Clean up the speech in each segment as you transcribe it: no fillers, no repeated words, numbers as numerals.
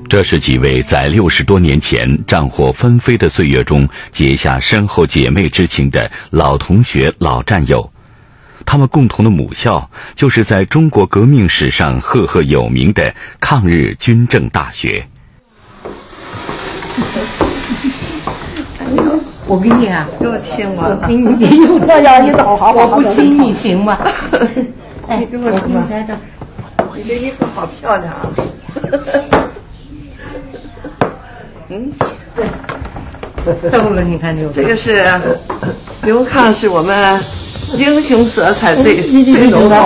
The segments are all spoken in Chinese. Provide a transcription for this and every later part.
这是几位在60多年前战火纷飞的岁月中结下深厚姐妹之情的老同学、老战友。他们共同的母校就是在中国革命史上赫赫有名的抗日军政大学。 我给你啊， 给我亲我， 我给你用这样一刀，好，我不亲你行吗？ 你给我什么？你这衣服好漂亮啊！嗯， 对，瘦了，你看刘这个是刘抗，是我们英雄色彩最浓厚的。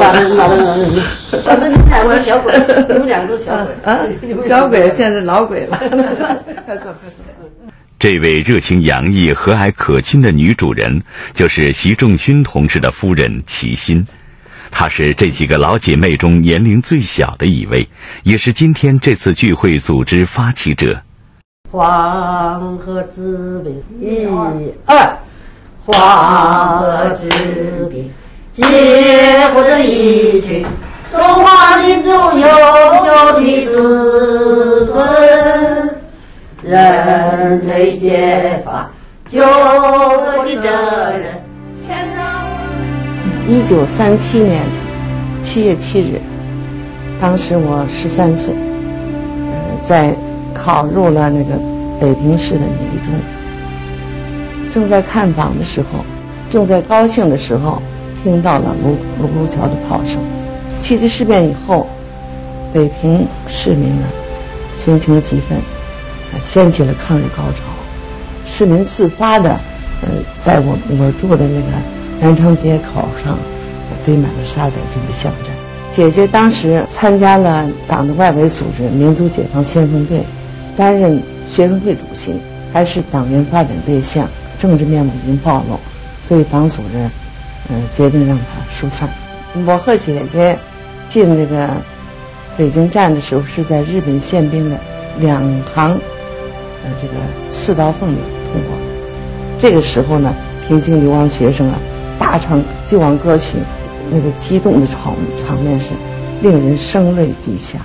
我小鬼，你们两个都小鬼啊，小鬼现在老鬼了。快坐，快坐。 这位热情洋溢、和蔼可亲的女主人，就是习仲勋同志的夫人齐心。她是这几个老姐妹中年龄最小的一位，也是今天这次聚会组织发起者。 黄河之滨，1、2，黄河之滨，结合着一群中华民族优秀的子孙。人类解放救国的责任。 1937年7月7日，当时我13岁，在考入了那个北平市的女一中，正在看榜的时候，正在高兴的时候，听到了卢沟桥的炮声。七七事变以后，北平市民呢群情激愤，掀起了抗日高潮，市民自发的在我住的那个南昌街口上堆满了沙袋准备巷战。姐姐当时参加了党的外围组织民族解放先锋队，担任学生会主席，还是党员发展对象，政治面目已经暴露，所以党组织决定让她疏散。我和姐姐进这个北京站的时候，是在日本宪兵的2行这个4道缝里通过的。这个时候呢，平津流亡学生啊大唱救亡歌曲，那个激动的场面是令人声泪俱下。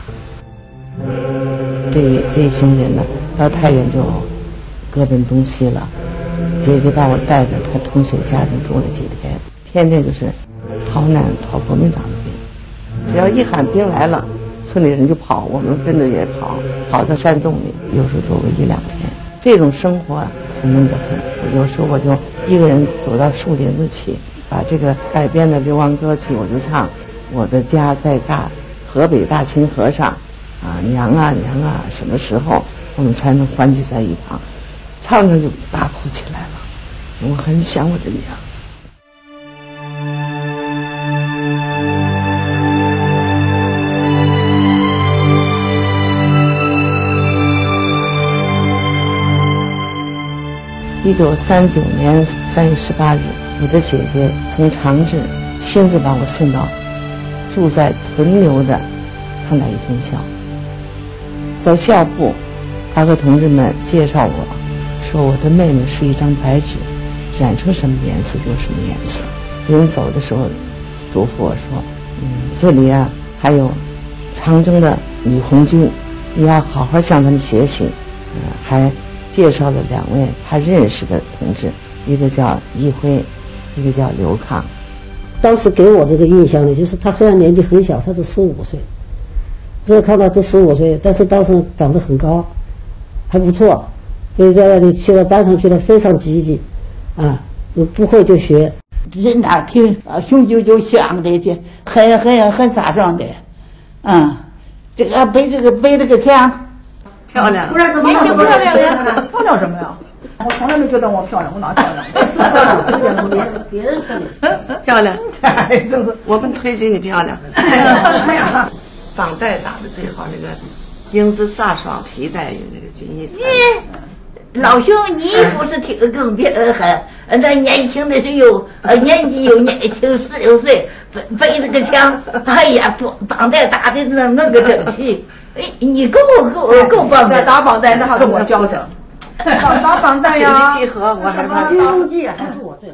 这一行人呢到太原就各奔东西了。姐姐把我带着她同学家中住了几天，天天就是逃难逃国民党的兵，只要一喊兵来了，村里人就跑，我们跟着也跑到山洞里，有时候躲个1、2天。这种生活苦闷得很。有时候我就一个人走到树林子去，把这个改编的流亡歌曲我就唱。我的家在河北大清河上啊，娘啊娘啊，什么时候我们才能欢聚在一堂？唱着就大哭起来了，我很想我的娘。1939年3月18日，我的姐姐从长治亲自把我送到住在屯留的抗打一分校。在校部，她和同志们介绍我，说我的妹妹是一张白纸，染成什么颜色就是什么颜色。临走的时候嘱咐我说，这里啊还有长征的女红军，你要好好向他们学习。还介绍了2位他认识的同志，一个叫一辉，一个叫刘抗。 当时给我这个印象呢，就是他虽然年纪很小，他是15岁，所以看到这15岁，但是当时长得很高，还不错，所以在那里去了班上去了非常积极，不会就学。 人那挺雄赳赳像的，很飒爽的，这个背这个枪。 漂亮， 不然怎么漂亮呀？漂亮什么呀？我从来没觉得我漂亮，我哪漂亮？ 别人说你漂亮， 就是我们推举你漂亮。绑带打的最好，那个英姿飒爽皮带有那个军衣。 老兄，你不是挺更别狠？那年轻的时候，年纪又年轻，16岁，背着个枪，哎呀，绑带打的那个整齐。你够棒的，打绑带那还是我教的。打绑带呀， 集合，我还怕军中记还是我最好。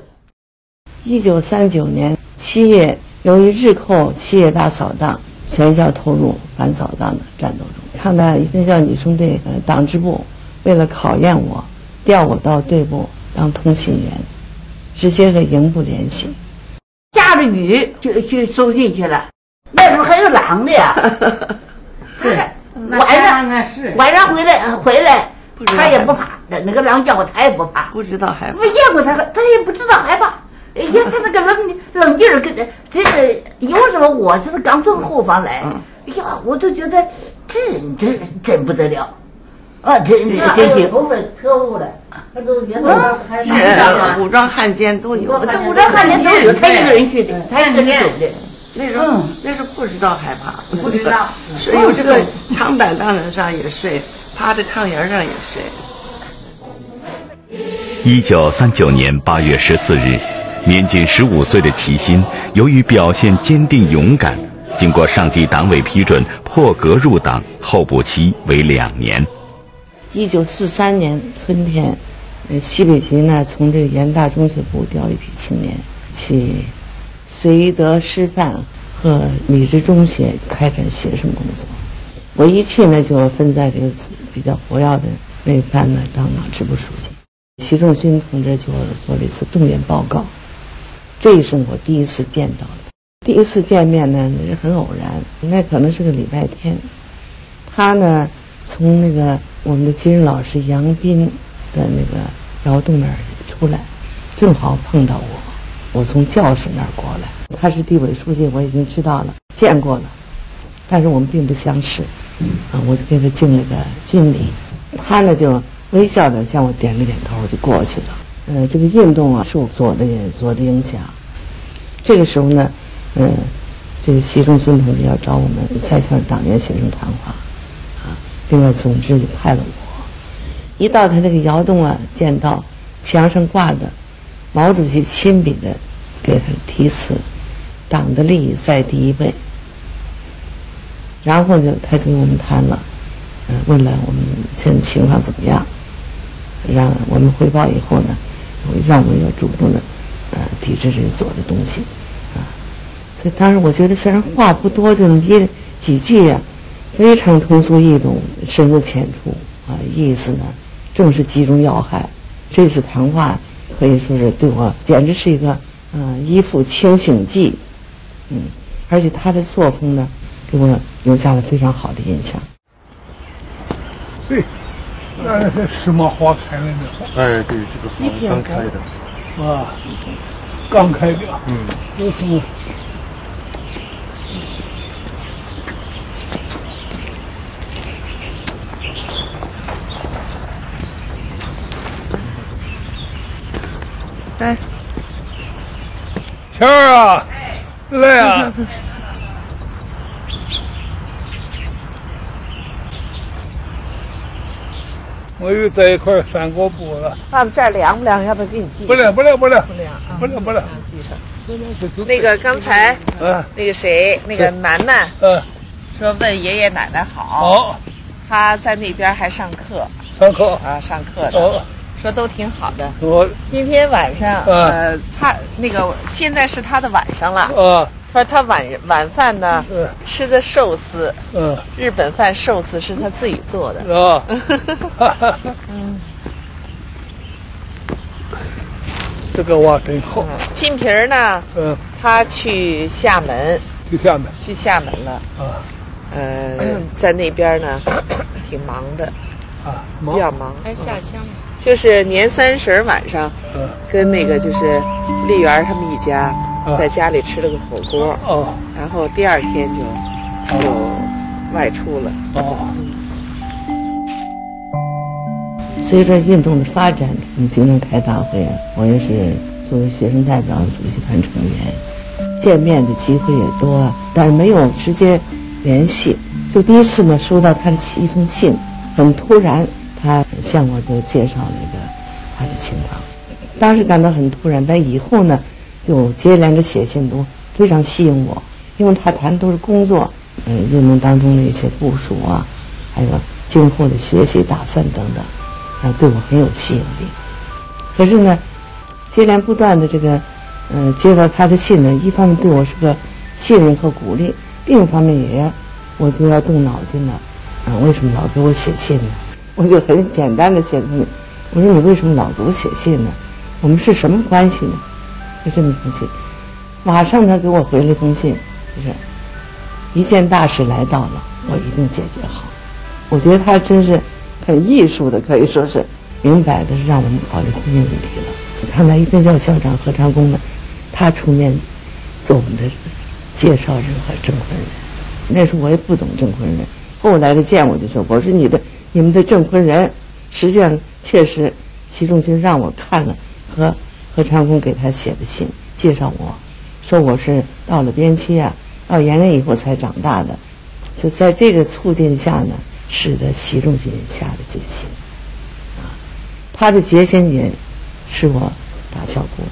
1939年7月，由于日寇7月大扫荡，全校投入反扫荡的战斗中。 抗大分校女生队党支部为了考验我，调我到队部当通信员，直接和营部联系。 下着雨就去收信去了，那时候还有狼的呀。 对， 晚上回来，他也不怕，那个狼叫他也不怕， 不知道害怕。 没见过他也不知道害怕。哎呀，他那个冷劲儿，跟这个有时候我是刚从后方来，哎呀，我都觉得真不得了，啊，真行。 头分特务的，那都原来武装汉奸都有， 武装汉奸都有，他一个人去的，他一个人走的。 那时候不知道害怕， 不知道， 是有这个长板凳上也睡，趴在炕沿上也睡。 1939年8月14日，年仅15岁的齐心，由于表现坚定勇敢，经过上级党委批准，破格入党，候补期为2年。 1943年春天，西北局呢从这个严大中学部调一批青年去绥德师范和米脂中学开展学生工作。我一去呢，就分在这个比较活跃的那一班呢当党支部书记。习仲勋同志就做了一次动员报告，这是我第一次见到的。第一次见面呢是很偶然，那可能是个礼拜天。他呢从那个我们的金日老师杨斌的那个窑洞那儿出来，正好碰到我从教室那儿过来。他是地委书记，我已经知道了，见过了，但是我们并不相识，我就给他敬了个军礼。他呢就微笑着向我点了点头，就过去了。这个运动啊受左的影响。这个时候呢，这个习仲勋同志要找我们下乡党员学生谈话，另外总之就派了我。一到他那个窑洞啊，见到墙上挂的毛主席亲笔的给他题词：“党的利益在第一位。”然后他就跟我们谈了，问了我们现在情况怎么样，让我们汇报以后呢，让我们要主动的抵制这个左的东西所以当时我觉得虽然话不多，就那几句啊，非常通俗易懂，深入浅出意思呢正是击中要害。这次谈话可以说是对我简直是一个依附清醒剂，而且他的作风呢给我留下了非常好的印象。 对，那是什么花开了呢？ 哎，对，这个花刚开的。 刚开的。有什么？ 来， 谦儿啊，来啊！我又在一块翻过布了。 爸爸这儿凉不凉？要不要给你系？ 不凉。 不凉。 系上。 那个刚才，那个谁，那个楠楠，说问爷爷奶奶好。他在那边还上课。上课的。说都挺好的。今天晚上，他那个现在是他的晚上了。他说他晚饭呢，吃的寿司。日本饭寿司是他自己做的。 这个娃真好。 金平呢？他去厦门。去厦门了。在那边呢，挺忙的。比较忙。还下乡。就是年30晚上，跟那个就是丽媛他们一家在家里吃了个火锅。然后第2天就外出了。 随着运动的发展，我们经常开大会我也是作为学生代表、主席团成员，见面的机会也多，但是没有直接联系。就第一次呢，收到他的一封信，很突然，他向我就介绍了他的情况。当时感到很突然，但以后呢，就接连着写信都非常吸引我，因为他谈都是工作，运动当中的一些部署还有今后的学习打算等等，对我很有吸引力。可是呢，接连不断的这个，接到他的信呢，一方面对我是个信任和鼓励，另一方面我就要动脑筋了， 为什么老给我写信呢？我就很简单的写给你，我说你为什么老给我写信呢？我们是什么关系呢？就这么一封信，马上他给我回了一封信，就是一件大事来到了，我一定解决好。我觉得他真是很艺术的，可以说是明白的是让我们考虑婚姻问题了。看来一个叫校长何长工的，他出面做我们的介绍人和证婚人。那时候我也不懂证婚人，后来的见我就说，我是你们的证婚人。实际上确实习仲勋让我看了何长工给他写的信，介绍我说我是到了边区啊，到延安以后才长大的。就在这个促进下呢，使得习仲勋下了决心他的决心也使我打消过。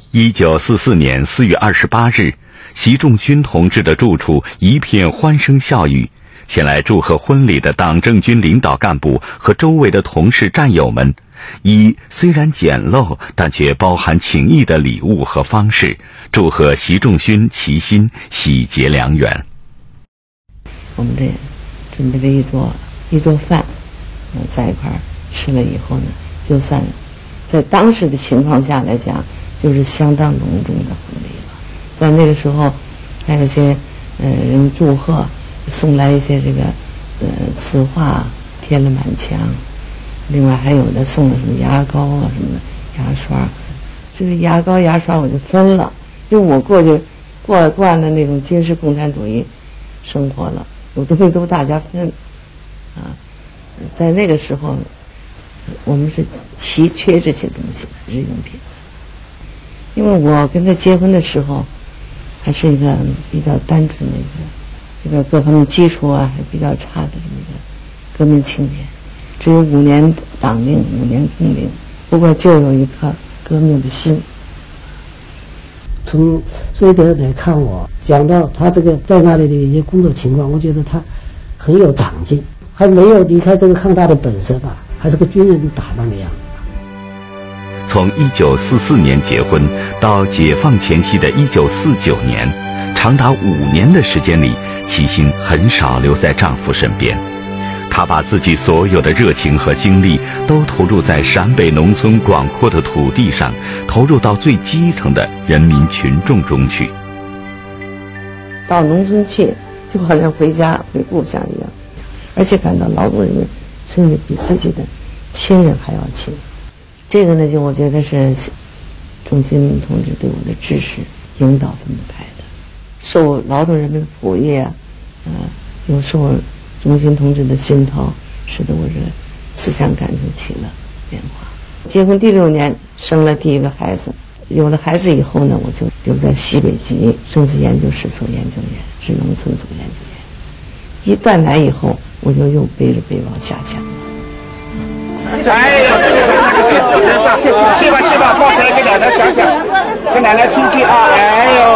1944年4月28日，习仲勋同志的住处一片欢声笑语，前来祝贺婚礼的党政军领导干部和周围的同事战友们，以虽然简陋但却包含情谊的礼物和方式，祝贺习仲勋齐心，喜结良缘。 我们这准备了一桌饭，在一块吃了以后呢，就算在当时的情况下来讲，就是相当隆重的婚礼了。在那个时候，还有些人祝贺，送来一些这个字画，贴了满墙。另外还有的送了什么牙膏啊什么的，牙刷。这个牙膏牙刷我就分了，因为我惯了那种军事共产主义生活了，有东西都大家分在那个时候我们是奇缺这些东西日用品。因为我跟他结婚的时候还是一个比较单纯的这个各方面基础还比较差的这么一个革命青年，只有5年党龄5年工龄，不过就有一颗革命的心。 从这一点来看，我讲到他这个在那里的一些工作情况，我觉得他很有长进，还没有离开这个抗大的本色吧，还是个军人打扮的样子。 从1944年结婚到解放前夕的1949年，长达5年的时间里，齐心很少留在丈夫身边。她把自己所有的热情和精力都投入在陕北农村广阔的土地上，投入到最基层的人民群众中去。 到农村去，就好像回家回故乡一样，而且感到劳动人民甚至比自己的亲人还要亲。这个呢，就我觉得是仲勋同志对我的支持引导这么开的，受劳动人民的哺育又受仲勋同志的熏陶，使得我这思想感情起了变化。结婚第6年生了第一个孩子，有了孩子以后呢，我就留在西北局政治研究室做研究员，是农村组研究员。一断奶以后，我就又背着背包下乡了。 哎呦，去吧，抱起来给奶奶想想，给奶奶亲亲啊！哎呦，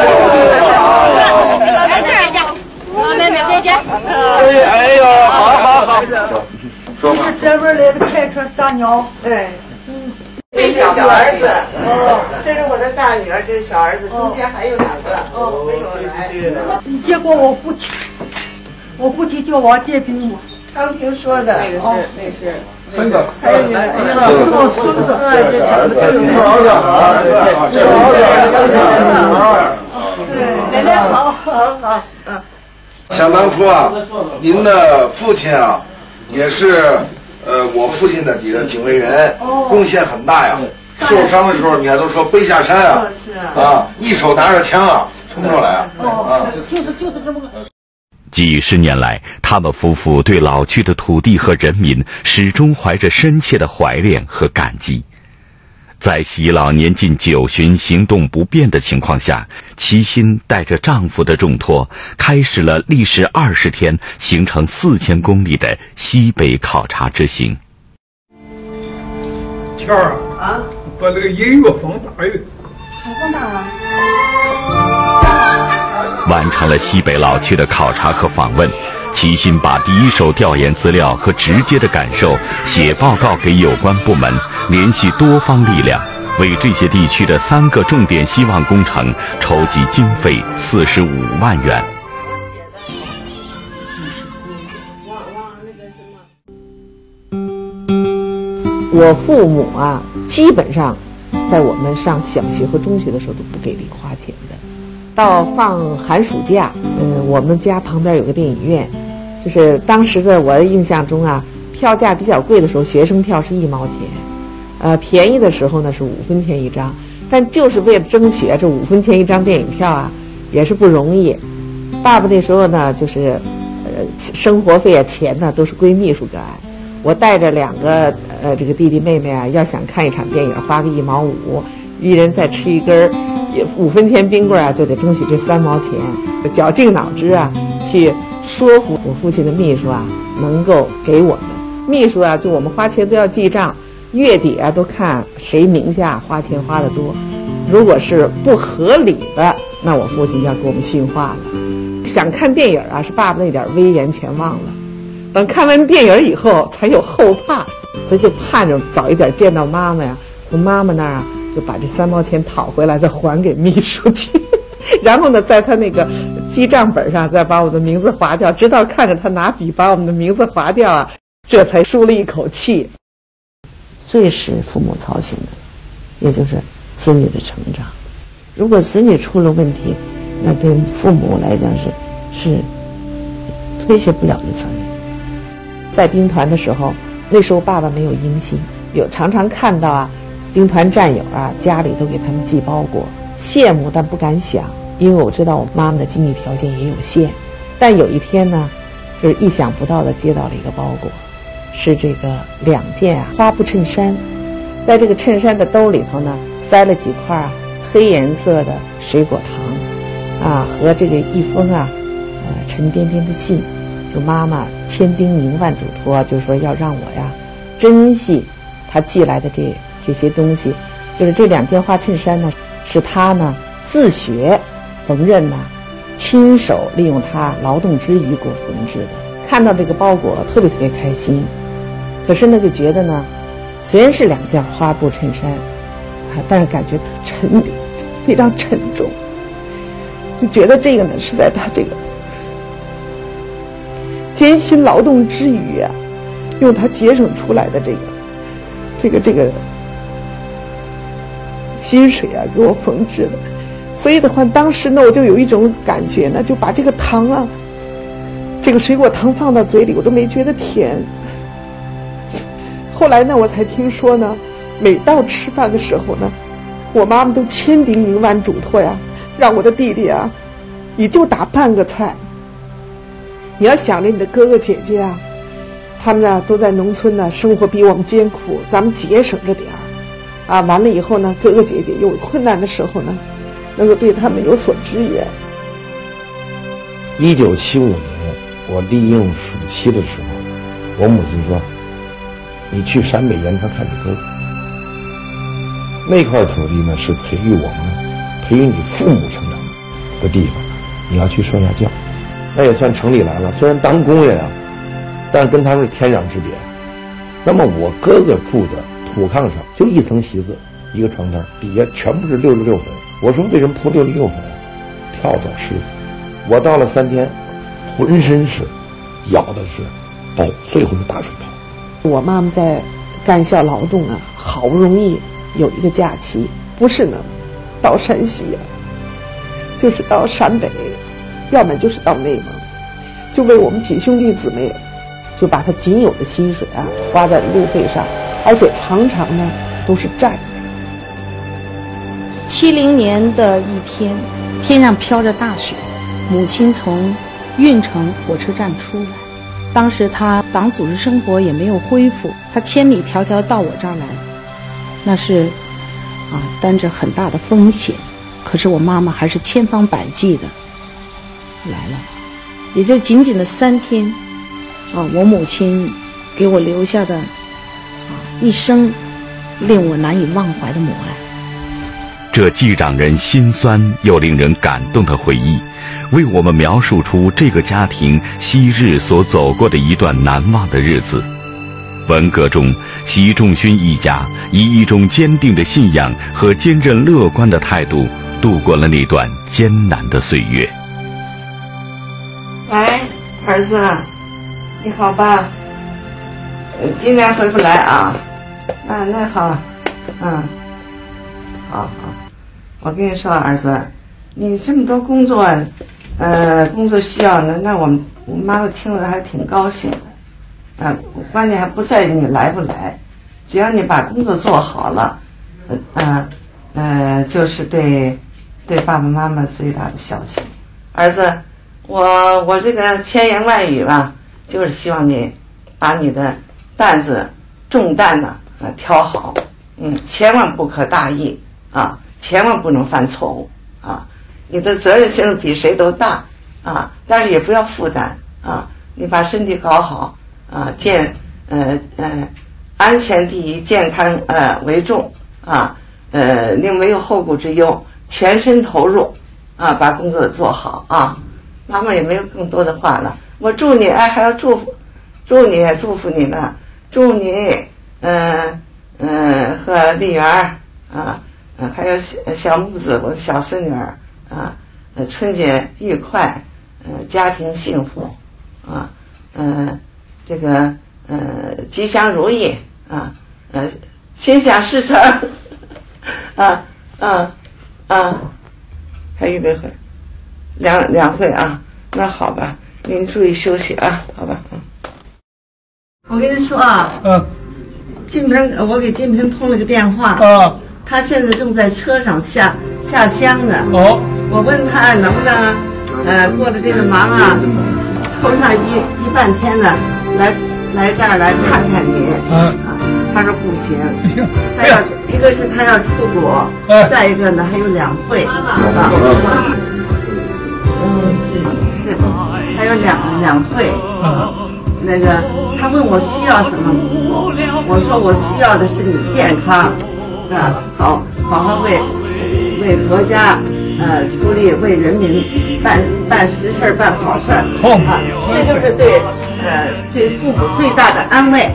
来这儿家，妹妹再见。 哎呦，好。 这是这边来的开车大鸟。 对，这是小儿子，这是我的大女儿，这是小儿子，中间还有2个没有来。 结果我父亲叫王建斌。 常听说的，那是。 孙子， 还有你的孙子， 奶奶好， 想当初啊，您的父亲啊，也是我父亲的底下警卫员，贡献很大呀。受伤的时候，你还都说背下山啊，一手拿着枪啊，冲出来就是这么个。 几十年来，他们夫妇对老去的土地和人民始终怀着深切的怀恋和感激。在习老年近90行动不便的情况下，齐心带着丈夫的重托，开始了历时20天、行程4000公里的西北考察之行。 谦儿啊，把这个音乐放大一点。 还放大了。 完成了西北老区的考察和访问，齐心把第一手调研资料和直接的感受写报告给有关部门，联系多方力量，为这些地区的3个重点希望工程筹集经费45万元。 我父母啊，基本上在我们上小学和中学的时候都不给零花钱的。到放寒暑假，我们家旁边有个电影院，就是当时的我的印象中啊，票价比较贵的时候，学生票是1毛钱，便宜的时候呢是5分钱一张。但就是为了争取这5分钱一张电影票啊，也是不容易。爸爸那时候呢，就是生活费啊、钱呢都是归秘书干。我带着2个这个弟弟妹妹啊，要想看一场电影，花个1毛5，一人再吃一根5分钱冰棍啊，就得争取这3毛钱。绞尽脑汁啊，去说服我父亲的秘书啊，能够给我们。秘书啊，就我们花钱都要记账。月底啊，都看谁名下花钱花得多，如果是不合理的，那我父亲就要给我们训话了。想看电影啊，是爸爸那点威严全忘了，等看完电影以后才有后怕，所以就盼着早一点见到妈妈呀，从妈妈那儿啊就把这3毛钱讨回来，再还给秘书去，然后呢，在他那个记账本上再把我的名字划掉，直到看着他拿笔把我们的名字划掉啊，这才舒了一口气。最使父母操心的，也就是子女的成长。如果子女出了问题，那对父母来讲是推卸不了的责任。在兵团的时候，那时候爸爸没有音信，常常看到啊，兵团战友啊，家里都给他们寄包裹，羡慕但不敢想，因为我知道我妈妈的经济条件也有限。但有一天呢，就是意想不到的接到了一个包裹。是这个2件啊花布衬衫，在这个衬衫的兜里头呢，塞了几块黑颜色的水果糖，啊，和这个一封啊，沉甸甸的信，就妈妈千叮咛万嘱托，就说要让我呀珍惜她寄来的这些东西。就是这2件花衬衫呢，是她呢自学缝纫呢，亲手利用她劳动之余给我缝制的。看到这个包裹，特别开心。可是呢，就觉得呢，虽然是2件花布衬衫，但是感觉非常沉重，就觉得这个呢是在他这个艰辛劳动之余啊，用他节省出来的这个薪水啊给我缝制的。所以的话，当时呢我就有一种感觉呢，就把这个糖啊，这个水果糖放到嘴里，我都没觉得甜。后来呢，我才听说呢，每到吃饭的时候呢，我妈妈都千叮咛万嘱托呀，让我的弟弟啊，你就打半个菜。你要想着你的哥哥姐姐啊，他们呢都在农村呢，生活比我们艰苦，咱们节省着点儿，啊，完了以后呢，哥哥姐姐有困难的时候呢，能够对他们有所支援。 1975年，我利用暑期的时候，我母亲说：“你去陕北盐田看你哥哥。”那块土地呢，是培育你父母成长的地方，你要去受下教。那也算城里来了，虽然当工人啊，但跟他们是天壤之别。那么我哥哥住的土炕上就一层席子，一个床单，底下全部是66粉。我说为什么铺66粉啊？跳蚤虱子。我到了3天，浑身是咬的是包，最后是大水泡。 我妈妈在干校劳动啊，好不容易有一个假期，不是呢到山西啊，就是到陕北，要么就是到内蒙，就为我们几兄弟姊妹，就把他仅有的薪水啊花在路费上，而且常常呢都是站着。 70年的一天，天上飘着大雪，母亲从运城火车站出来，当时他党组织生活也没有恢复，他千里迢迢到我这儿来，那是担着很大的风险，可是我妈妈还是千方百计的来了。也就仅仅的3天，我母亲给我留下的一生令我难以忘怀的母爱。 这既让人心酸又令人感动的回忆，为我们描述出这个家庭昔日所走过的一段难忘的日子。文革中，习仲勋一家以一种坚定的信仰和坚韧乐观的态度度过了那段艰难的岁月。 喂，儿子，你好吧？今年回不来啊？ 那好，好，我跟你说，儿子，你这么多工作，工作需要呢，那我妈妈听了还挺高兴的，关键还不在于你来不来，只要你把工作做好了，就是对爸爸妈妈最大的孝心。儿子，我这个千言万语吧，就是希望你把你的重担呢挑好，千万不可大意啊，千万不能犯错误啊。你的责任心比谁都大啊，但是也不要负担啊。你把身体搞好啊，安全第一，健康为重啊。另没有后顾之忧，全身投入啊，把工作做好啊。妈妈也没有更多的话了，我祝你还要祝福你呢，祝你和丽媛啊，还有小木子，我的小孙女儿啊，春节愉快，家庭幸福啊，这个吉祥如意啊，心想事成还预备会两会啊，那好吧，您注意休息啊，好吧。我跟你说啊，金平，我给金平通了个电话，他现在正在车上下乡呢。我问他能不能过了这个忙啊，抽上一半天呢，来这儿来看看你。他说不行，他要一个是他要出国，再一个呢还有两会对，还有两会。那个他问我需要什么，我说我需要的是你健康，好好为国家出力，为人民办实事办好事这就是对父母最大的安慰。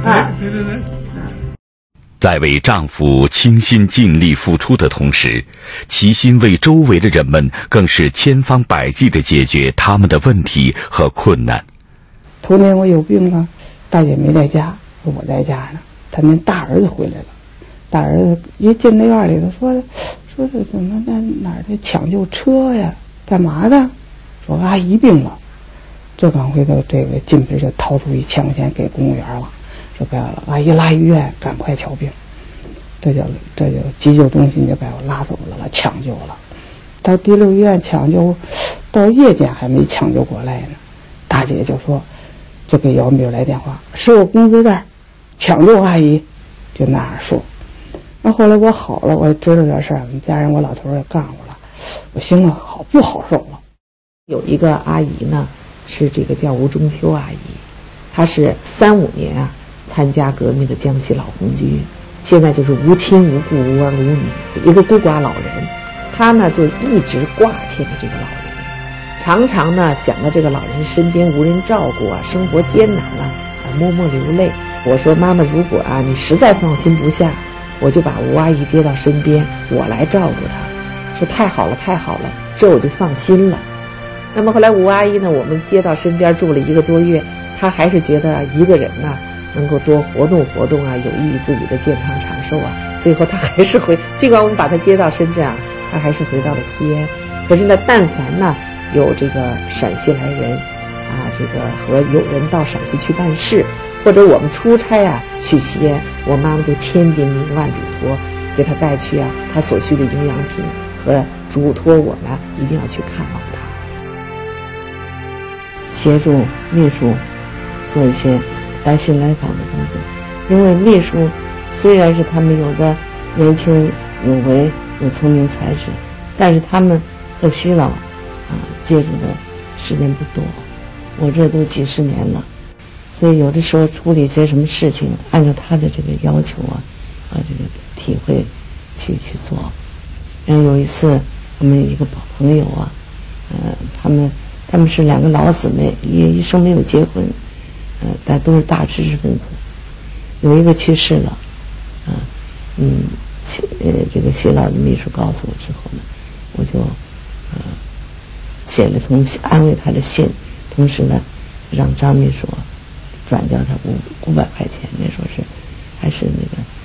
在为丈夫倾心尽力付出的同时，齐心为周围的人们更是千方百计地解决他们的问题和困难。 头年我有病了，大姐没在家，我在家呢。他那大儿子回来了，大儿子一进那院里头说的怎么哪儿的抢救车呀？干嘛的？说阿姨病了。这刚回头，这个金平就掏出1000块钱给公务员了，说把阿姨拉医院，赶快瞧病。这就急救中心就把我拉走了，抢救了。到第6医院抢救，到夜间还没抢救过来呢。大姐就给姚明来电话，收我工资袋，抢救阿姨，就那样说。那后来我好了，我知道这事儿，我们家人我老头也告诉我了，我心里好不好受了。 有一个阿姨呢，是这个叫吴中秋阿姨，她是35年啊参加革命的江西老红军，现在就是无亲无故无儿无女，一个孤寡老人。她呢就一直挂牵着这个老人。常常呢想到这个老人身边无人照顾啊，生活艰难啊，默默流泪。我说妈妈，如果你实在放心不下，我就把吴阿姨接到身边，我来照顾她。说太好了太好了，这我就放心了。那么后来吴阿姨呢，我们接到身边住了1个多月，她还是觉得一个人呢能够多活动活动啊，有益于自己的健康长寿啊。最后她还是尽管我们把她接到深圳啊，她还是回到了西安。可是呢，但凡呢有这个陕西来人这个和友人到陕西去办事，或者我们出差去西安，我妈妈就千叮咛万嘱托，给她带去她所需的营养品，和嘱托我们一定要去看望她，协助秘书做一些来信来访的工作。因为秘书虽然是他们有的年轻有为有聪明才智，但是他们和西老接触的时间不多，我这都几十年了，所以有的时候处理一些什么事情，按照他的这个要求这个体会去做。有一次我们有一个好朋友他们是2个老姊妹，一生没有结婚，但都是大知识分子。有一个去世了，这个谢老的秘书告诉我之后呢，我就写了封安慰他的信，同时呢让张秘书转交他500块钱，那时候还是那个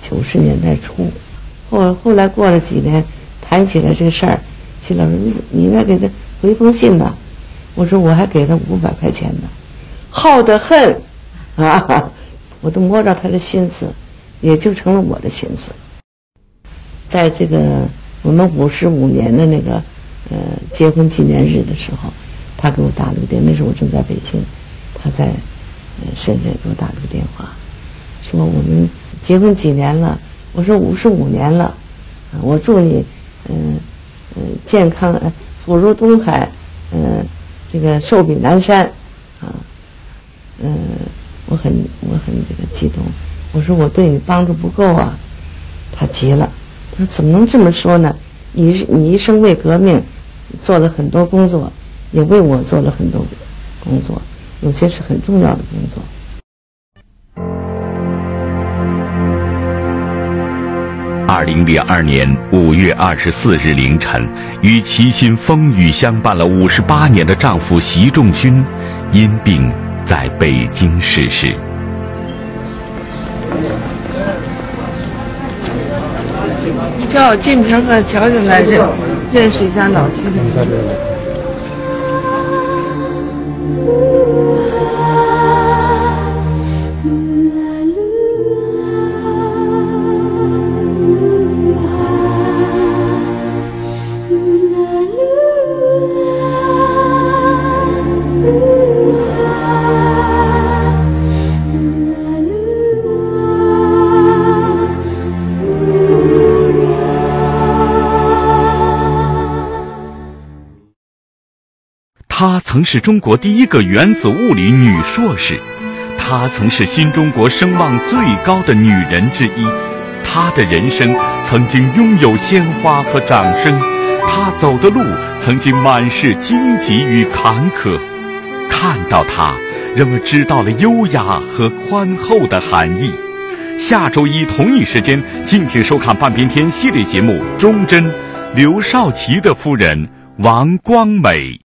90年代初。后来过了几年，谈起来这事儿，齐老师你应该给他回封信吧。我说我还给他500块钱呢，好得很啊！我都摸着他的心思，也就成了我的心思。在这个我们55年的那个结婚纪念日的时候，他给我打了个电话，那时候我正在北京，他在深圳给我打了个电话，说我们结婚几年了？我说55年了，我祝你健康福如东海，这个寿比南山，我很这个激动。我说我对你帮助不够啊，他急了，他说怎么能这么说呢？你一生为革命做了很多工作，也为我做了很多工作，有些是很重要的工作。 2002年5月24日凌晨，与齐心风雨相伴了58年的丈夫习仲勋因病在北京逝世。 叫我进平和乔进来认识一下老区的。 她曾是中国第一个原子物理女硕士，她曾是新中国声望最高的女人之一。她的人生曾经拥有鲜花和掌声，她走的路曾经满是荆棘与坎坷。看到她，人们知道了优雅和宽厚的含义。下周一同一时间，敬请收看半边天系列节目《忠贞》，刘少奇的夫人王光美。